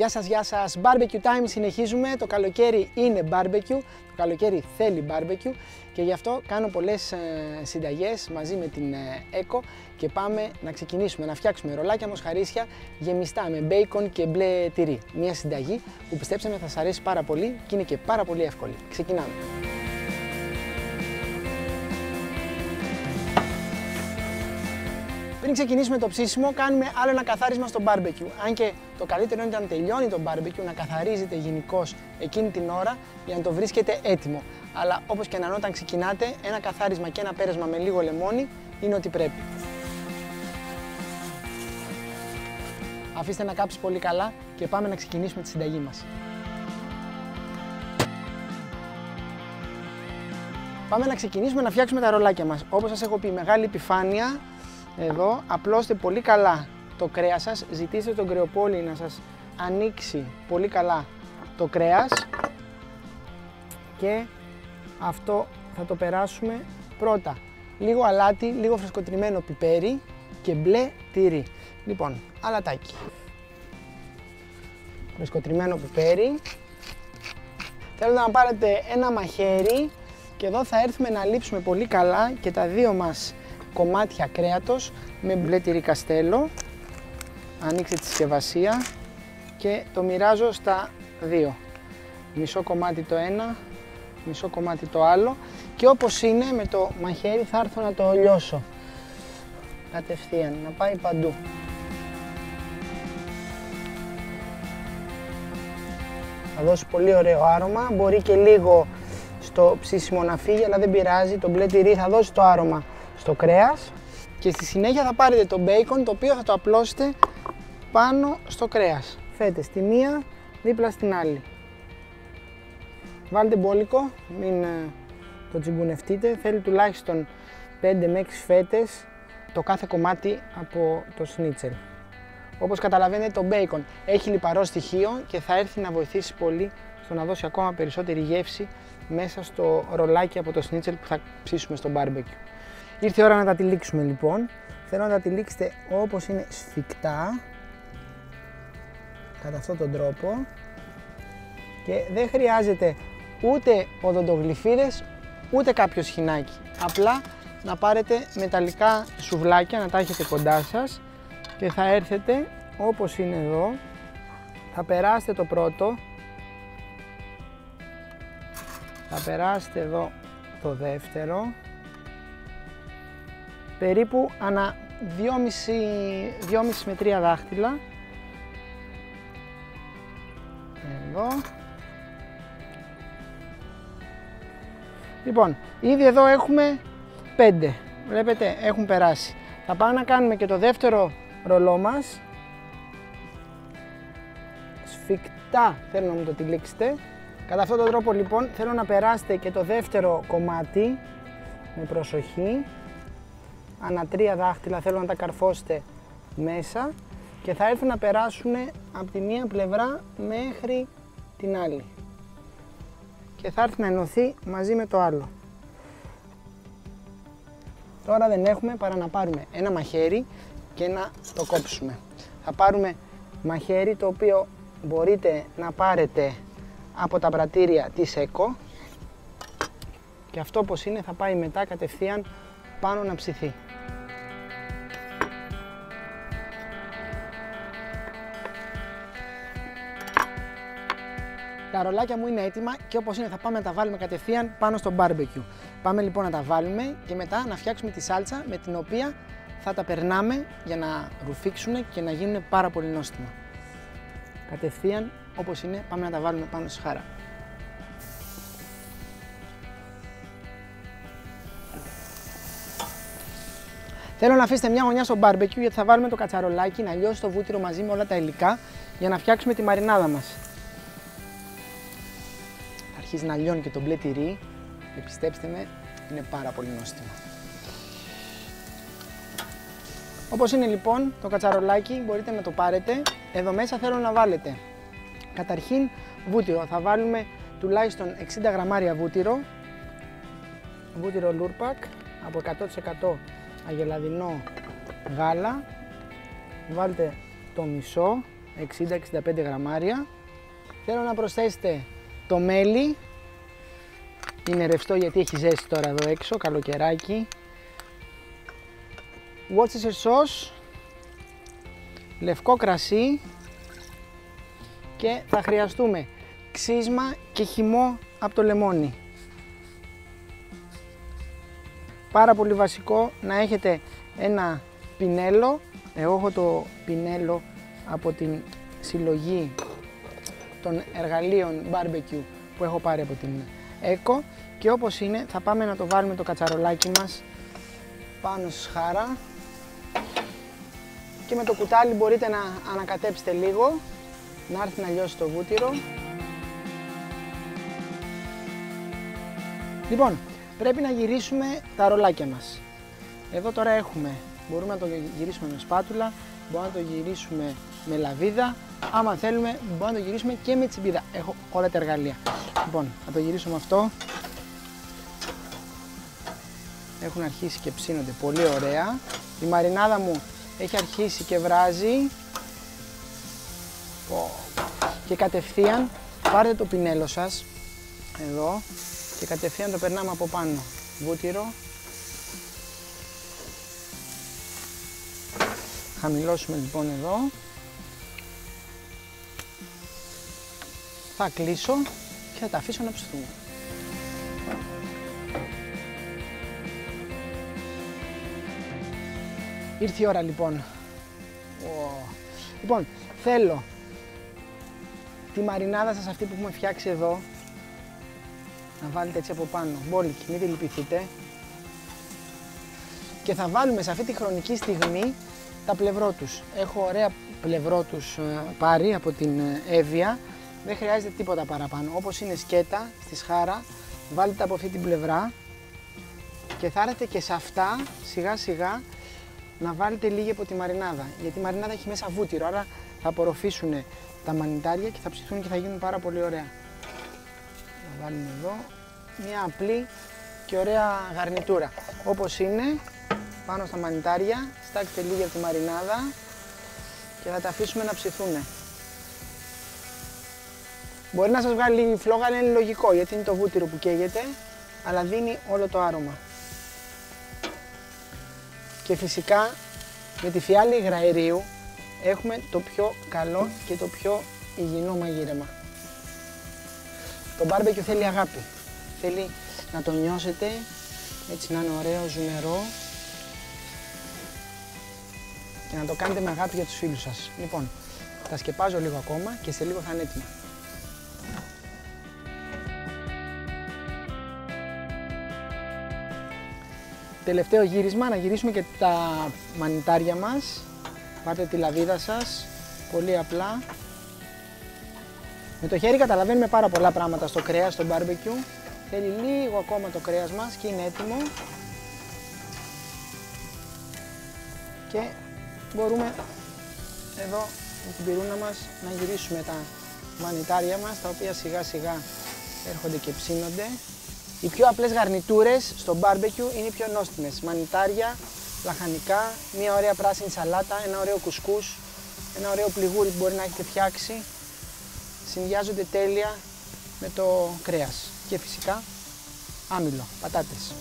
Γεια σας, barbecue time συνεχίζουμε, το καλοκαίρι είναι barbecue, το καλοκαίρι θέλει barbecue και γι' αυτό κάνω πολλές συνταγές μαζί με την Eco και πάμε να ξεκινήσουμε να φτιάξουμε ρολάκια μοσχαρίσια γεμιστά με μπέικον και μπλε τυρί. Μια συνταγή που πιστέψτε με θα σας αρέσει πάρα πολύ και είναι και πάρα πολύ εύκολη. Ξεκινάμε. Πριν ξεκινήσουμε το ψήσιμο, κάνουμε άλλο ένα καθάρισμα στο barbecue. Αν και το καλύτερο είναι όταν τελειώνει το barbecue να καθαρίζετε γενικώς εκείνη την ώρα για να το βρίσκετε έτοιμο. Αλλά όπως και να είναι, όταν ξεκινάτε, ένα καθάρισμα και ένα πέρασμα με λίγο λεμόνι είναι ό,τι πρέπει. Αφήστε να κάψει πολύ καλά και πάμε να ξεκινήσουμε τη συνταγή μας. Πάμε να ξεκινήσουμε να φτιάξουμε τα ρολάκια μας. Όπως σας έχω πει, μεγάλη επιφάνεια. Εδώ απλώστε πολύ καλά το κρέας σας, ζητήστε τον κρεοπόλη να σας ανοίξει πολύ καλά το κρέας και αυτό θα το περάσουμε πρώτα λίγο αλάτι, λίγο φρεσκοτριμμένο πιπέρι και μπλε τυρί. Λοιπόν, αλατάκι, φρεσκοτριμμένο πιπέρι, θέλω να πάρετε ένα μαχαίρι και εδώ θα έρθουμε να λείψουμε πολύ καλά και τα δύο μας κομμάτια κρέατος με μπλε τυρί καστέλο. Ανοίξτε τη συσκευασία και το μοιράζω στα δύο. Μισό κομμάτι το ένα, μισό κομμάτι το άλλο και όπως είναι με το μαχαίρι θα έρθω να το λιώσω κατευθείαν, να πάει παντού. Θα δώσει πολύ ωραίο άρωμα, μπορεί και λίγο στο ψήσιμο να φύγει αλλά δεν πειράζει, το μπλε τυρί θα δώσει το άρωμα στο κρέας και στη συνέχεια θα πάρετε το μπέικον το οποίο θα το απλώσετε πάνω στο κρέας. Φέτες τη μία δίπλα στην άλλη. Βάλτε μπόλικο, μην το τσιγκουνευτείτε, θέλει τουλάχιστον 5 με 6 φέτες το κάθε κομμάτι από το σνίτσελ. Όπως καταλαβαίνετε το μπέικον έχει λιπαρό στοιχείο και θα έρθει να βοηθήσει πολύ στο να δώσει ακόμα περισσότερη γεύση μέσα στο ρολάκι από το σνίτσελ που θα ψήσουμε στο barbecue. Ήρθε η ώρα να τα τυλίξουμε λοιπόν. Θέλω να τα τυλίξετε όπως είναι σφιχτά, κατά αυτόν τον τρόπο και δεν χρειάζεται ούτε οδοντογλυφίδες ούτε κάποιο σχοινάκι. Απλά να πάρετε μεταλλικά σουβλάκια, να τα έχετε κοντά σας και θα έρθετε όπως είναι εδώ, θα περάσετε το πρώτο, θα περάσετε εδώ το δεύτερο, περίπου ανά 2,5 με 3 δάχτυλα. Εδώ. Λοιπόν, ήδη εδώ έχουμε 5. Βλέπετε, έχουν περάσει. Θα πάμε να κάνουμε και το δεύτερο ρολό μας. Σφιχτά θέλω να μου το τυλίξετε. Κατά αυτόν τον τρόπο λοιπόν θέλω να περάσετε και το δεύτερο κομμάτι με προσοχή. Ανά 3 δάχτυλα θέλω να τα καρφώσετε μέσα και θα έρθουν να περάσουν από τη μία πλευρά μέχρι την άλλη και θα έρθει να ενωθεί μαζί με το άλλο. Τώρα δεν έχουμε παρά να πάρουμε ένα μαχαίρι και να το κόψουμε. Θα πάρουμε μαχαίρι το οποίο μπορείτε να πάρετε από τα πρατήρια της Eco και αυτό όπως είναι θα πάει μετά κατευθείαν πάνω να ψηθεί. Τα ρολάκια μου είναι έτοιμα και όπως είναι θα πάμε να τα βάλουμε κατευθείαν πάνω στο barbecue. Πάμε λοιπόν να τα βάλουμε και μετά να φτιάξουμε τη σάλτσα με την οποία θα τα περνάμε για να ρουφήξουν και να γίνουν πάρα πολύ νόστιμα. Κατευθείαν όπως είναι πάμε να τα βάλουμε πάνω στη σχάρα. Θέλω να αφήσετε μια γωνιά στο barbecue γιατί θα βάλουμε το κατσαρολάκι να λιώσει το βούτυρο μαζί με όλα τα υλικά για να φτιάξουμε τη μαρινάδα μας. Αρχίζει να λιώνει και το μπλε τυρί και πιστέψτε με, είναι πάρα πολύ νόστιμο. Όπως είναι λοιπόν το κατσαρολάκι μπορείτε να το πάρετε. Εδώ μέσα θέλω να βάλετε καταρχήν βούτυρο. Θα βάλουμε τουλάχιστον 60 γραμμάρια βούτυρο λούρπακ από 100% αγελαδινό γάλα. Βάλτε το μισό 60-65 γραμμάρια. Θέλω να προσθέσετε το μέλι. Είναι ρευστό γιατί έχει ζέστη τώρα εδώ έξω, καλοκαιράκι. Worcestershire sauce, λευκό κρασί και θα χρειαστούμε ξύσμα και χυμό από το λεμόνι. Πάρα πολύ βασικό να έχετε ένα πινέλο. Εγώ έχω το πινέλο από την συλλογή των εργαλείων barbecue που έχω πάρει από την ΕΚΟ και όπως είναι θα πάμε να το βάλουμε το κατσαρολάκι μας πάνω στη σχάρα και με το κουτάλι μπορείτε να ανακατέψετε λίγο, να έρθει να λιώσει το βούτυρο. Λοιπόν, πρέπει να γυρίσουμε τα ρολάκια μας. Εδώ τώρα μπορούμε να το γυρίσουμε με σπάτουλα, μπορούμε να το γυρίσουμε με λαβίδα, άμα θέλουμε μπορούμε να το γυρίσουμε και με τσιμπίδα. Έχω όλα τα εργαλεία. Λοιπόν, θα το γυρίσω με αυτό. Έχουν αρχίσει και ψήνονται πολύ ωραία. Η μαρινάδα μου έχει αρχίσει και βράζει. Και κατευθείαν πάρτε το πινέλο σας, εδώ, και κατευθείαν το περνάμε από πάνω. Βούτυρο. Χαμηλώσουμε λοιπόν εδώ. Θα κλείσω και θα τα αφήσω να ψηθούν. Ήρθε η ώρα λοιπόν. Λοιπόν, θέλω τη μαρινάδα σας αυτή που έχουμε φτιάξει εδώ να βάλετε έτσι από πάνω, μπόλικη, μην τη λυπηθείτε. Και θα βάλουμε σε αυτή τη χρονική στιγμή τα πλευρότους. Έχω ωραία πλευρότους πάρει από την Εύβοια. Δεν χρειάζεται τίποτα παραπάνω. Όπως είναι σκέτα στη σχάρα, βάλτε από αυτή την πλευρά και θα έρθετε και σε αυτά σιγά σιγά να βάλετε λίγη από τη μαρινάδα. Γιατί η μαρινάδα έχει μέσα βούτυρο, άρα θα απορροφήσουν τα μανιτάρια και θα ψηθούν και θα γίνουν πάρα πολύ ωραία. Θα βάλουμε εδώ μια απλή και ωραία γαρνιτούρα. Όπως είναι, πάνω στα μανιτάρια, στάξτε λίγη από τη μαρινάδα και θα τα αφήσουμε να ψηθούν. Μπορεί να σας βγάλει λίγη φλόγα, αλλά είναι λογικό γιατί είναι το βούτυρο που καίγεται, αλλά δίνει όλο το άρωμα. Και φυσικά με τη φιάλη υγραερίου έχουμε το πιο καλό και το πιο υγιεινό μαγείρεμα. Το μπάρμπεκιου θέλει αγάπη. Θέλει να το νιώσετε, έτσι να είναι ωραίο, ζουμερό και να το κάνετε με αγάπη για τους φίλους σας. Λοιπόν, τα σκεπάζω λίγο ακόμα και σε λίγο θα είναι έτοιμα. Τελευταίο γύρισμα, να γυρίσουμε και τα μανιτάρια μας. Πάρτε τη λαβίδα σας, πολύ απλά. Με το χέρι καταλαβαίνουμε πάρα πολλά πράγματα στο κρέας, στο μπάρμπεκιου. Θέλει λίγο ακόμα το κρέας μας και είναι έτοιμο. Και μπορούμε εδώ με την πυρούνα μας να γυρίσουμε τα μανιτάρια μας, τα οποία σιγά σιγά έρχονται και ψήνονται. Οι πιο απλές γαρνιτούρες στο μπάρμπεκιου είναι οι πιο νόστιμες. Μανιτάρια, λαχανικά, μια ωραία πράσινη σαλάτα, ένα ωραίο κουσκούς, ένα ωραίο πληγούρι που μπορεί να έχετε φτιάξει. Συνδυάζονται τέλεια με το κρέας και φυσικά άμυλο, πατάτες.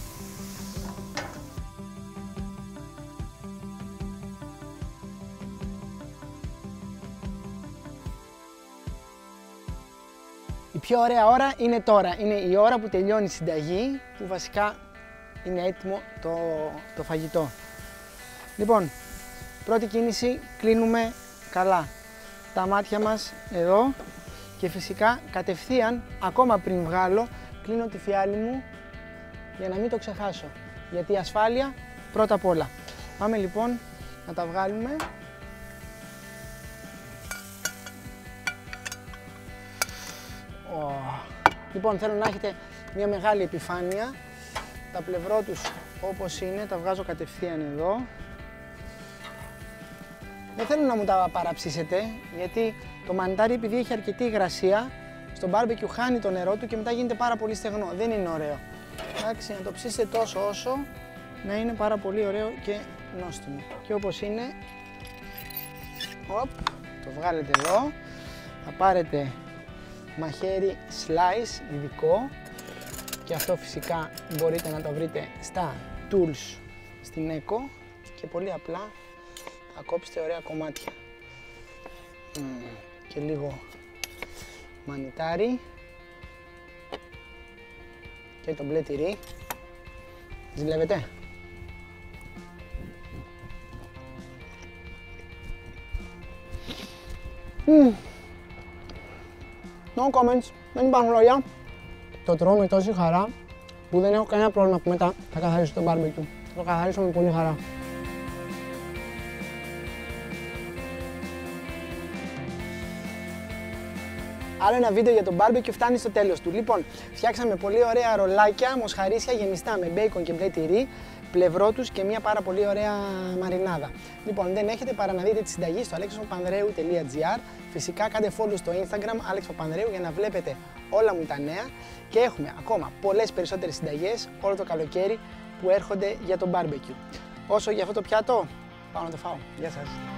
Η πιο ωραία ώρα είναι τώρα. Είναι η ώρα που τελειώνει η συνταγή, που βασικά είναι έτοιμο το φαγητό. Λοιπόν, πρώτη κίνηση, κλείνουμε καλά τα μάτια μας εδώ και φυσικά κατευθείαν, ακόμα πριν βγάλω, κλείνω τη φιάλη μου για να μην το ξεχάσω. Γιατί η ασφάλεια πρώτα απ' όλα. Πάμε λοιπόν να τα βγάλουμε. Λοιπόν, θέλω να έχετε μια μεγάλη επιφάνεια. Τα πλευρό τους όπως είναι, τα βγάζω κατευθείαν εδώ. Δεν θέλω να μου τα παραψήσετε, γιατί το μανιτάρι επειδή έχει αρκετή υγρασία, στο μπάρμπεκιου χάνει το νερό του και μετά γίνεται πάρα πολύ στεγνό. Δεν είναι ωραίο. Εντάξει, να το ψήσετε τόσο όσο να είναι πάρα πολύ ωραίο και νόστιμο. Και όπως είναι, το βγάλετε εδώ. Θα πάρετε μαχαίρι slice ειδικό και αυτό φυσικά μπορείτε να το βρείτε στα tools στην Eco και πολύ απλά θα κόψετε ωραία κομμάτια. Και λίγο μανιτάρι και το μπλε τυρί. Ζηλεύετε. No comments, δεν υπάρχουν λόγια. Το τρώω με τόση χαρά που δεν έχω κανένα πρόβλημα που μετά θα καθαρίσω το barbecue. Θα το καθαρίσω με πολύ χαρά. Άλλο ένα βίντεο για το barbecue φτάνει στο τέλος του. Λοιπόν, φτιάξαμε πολύ ωραία ρολάκια, μοσχαρίσια γεμιστά με μπέικον και μπλε τυρί, πλευρό τους και μια πάρα πολύ ωραία μαρινάδα. Λοιπόν, δεν έχετε παρά να δείτε τη συνταγή στο alexopapanadreou.gr. Φυσικά κάντε follow στο Instagram Alex Papanadreou για να βλέπετε όλα μου τα νέα και έχουμε ακόμα πολλές περισσότερες συνταγές όλο το καλοκαίρι που έρχονται για το barbecue. Όσο για αυτό το πιάτο, πάω να το φάω. Γεια σας.